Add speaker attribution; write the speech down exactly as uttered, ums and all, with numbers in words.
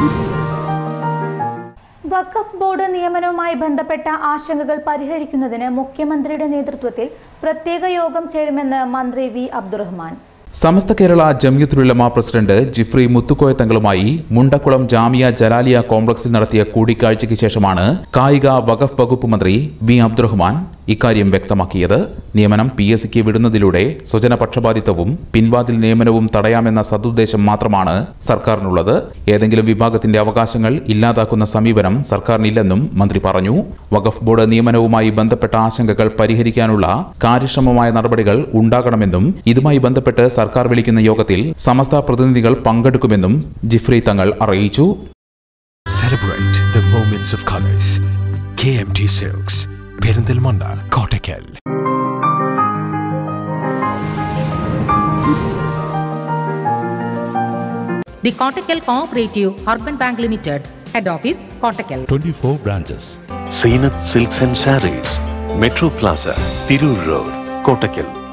Speaker 1: വഖഫ് board നിയമനവുമായി ബന്ധപ്പെട്ട ആശങ്കകൾ പരിഹരിക്കുന്നതിന് മുഖ്യമന്ത്രിയുടെ നേതൃത്വത്തിൽ പ്രത്യേക യോഗം ചേരുമെന്ന് മന്ത്രി വി അബ്ദുറഹ്മാൻ.
Speaker 2: സമസ്ത കേരള ജംഇയ്യത്തുൽ ഉലമ പ്രസിഡന്റ് ജിഫ്രി മുത്തുക്കോയ തങ്ങളുമായി മുണ്ടക്കുളം ജാമിയ ജലാലിയ കോംപ്ലക്സിൽ നടത്തിയ കൂടിക്കാഴ്ചയ്ക്ക് ശേഷമാണ് കായിക വഖഫ് വകുപ്പ് മന്ത്രി വി അബ്ദുറഹ്മാൻ ഇക്കാര്യം വ്യക്തമാക്കിയത്. നിയമനം പി എസ് സിക്ക് വിടുന്നതിലൂടെ സ്വജനപക്ഷപാതിത്വവും പിൻവാതിൽ നിയമനവും തടയാമെന്ന സദുദ്ദേശം മാത്രമാണ് സർക്കാരിനുള്ളത്. ഏതെങ്കിലും വിഭാഗത്തിന്റെ അവകാശങ്ങൾ ഇല്ലാതാക്കുന്ന സമീപനം സർക്കാരിനില്ലെന്നും മന്ത്രി പറഞ്ഞു. വഖഫ് ബോർഡ് നിയമനവുമായി ബന്ധപ്പെട്ട ആശങ്കകൾ പരിഹരിക്കാനുള്ള കാര്യക്ഷമമായ നടപടികൾ ഉണ്ടാകണമെന്നും ഇതുമായി ബന്ധപ്പെട്ട് സർക്കാർ വിളിക്കുന്ന യോഗത്തിൽ സമസ്ത പ്രതിനിധികൾ പങ്കെടുക്കുമെന്നും ജിഫ്രി തങ്ങൾ അറിയിച്ചു.
Speaker 3: Celebrate the moments of colors. K M T Silks, Perindalmanda, Kottakkal.
Speaker 4: The Kottakkal Cooperative Urban Bank Limited, Head Office, Kottakkal.
Speaker 5: twenty-four branches.
Speaker 3: Seenath Silks and Sarees, Metro Plaza, Tirur Road, Kottakkal.